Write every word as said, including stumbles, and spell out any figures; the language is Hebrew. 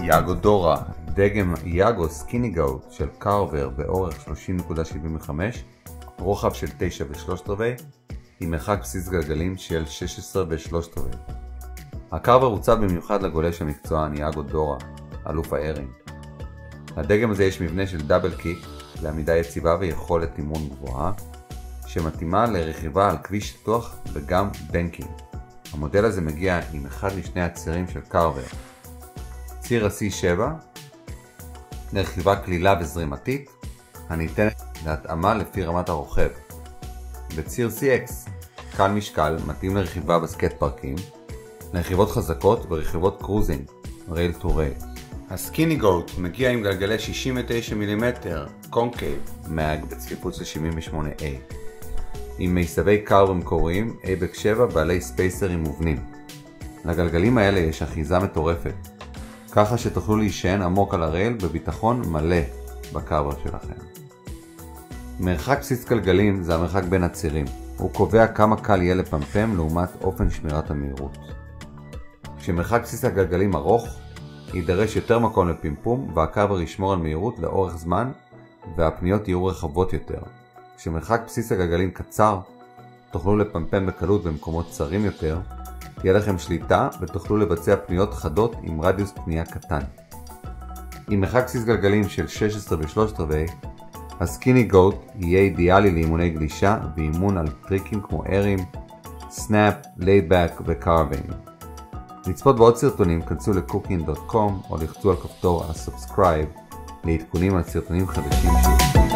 יאגו דורה, דגם יאגו סקיני גאוט של קרבר באורך שלושים נקודה שבעים וחמש, רוחב של תשע ושלושת רבעי, עם מרחק בסיס גלגלים של שש עשרה ושלושת רבעי. הקרבר הוצב במיוחד לגולש המקצוען יאגו דורה, אלוף הארים. לדגם הזה יש מבנה של דאבל קיק לעמידה יציבה ויכולת אימון גבוהה, שמתאימה לרכיבה על כביש שטוח וגם בנקינג. המודל הזה מגיע עם אחד משני הצירים של קרבר. ציר ה-סי שבע, לרכיבה כלילה וזרימתית, הניתנת להתאמה לפי רמת הרוכב. בציר סי אקס, קל משקל, מתאים לרכיבה בסקייט פארקים, לרכיבות חזקות ורכיבות קרוזינג, רייל טו רייל. הסקיני גאוט מגיע עם גלגלי שישים ותשע מילימטר קונקייב מאג בצפיפות של שבעים ושמונה איי, עם מיסבי קרבר מקוריים אייבק שבע בעלי ספייסרים מובנים. לגלגלים האלה יש אחיזה מטורפת, ככה שתוכלו להישען עמוק על הרייל בביטחון מלא בקרבר שלכם. מרחק בסיס גלגלים זה המרחק בין הצירים. הוא קובע כמה קל יהיה לפמפם לעומת אופן שמירת המהירות. כשמרחק בסיס הגלגלים ארוך, יידרש יותר מקום לפמפום והקרבר ישמור על מהירות לאורך זמן והפניות יהיו רחבות יותר. כשמרחק בסיס הגלגלים קצר, תוכלו לפמפם בקלות במקומות צרים יותר, תהיה לכם שליטה ותוכלו לבצע פניות חדות עם רדיוס פנייה קטן. עם מרחק בסיס גלגלים של שש עשרה ושלושת רבעי, הסקיני גאוט יהיה אידיאלי לאימוני גלישה ואימון על טריקים כמו ארים, סנאפ, לייבק וקרבינג. לצפות בעוד סרטונים כנסו ל-קוקין דוט קום או לחצו על כפתור הסאבסקרייב לעדכונים על סרטונים חדשים שיוצאים.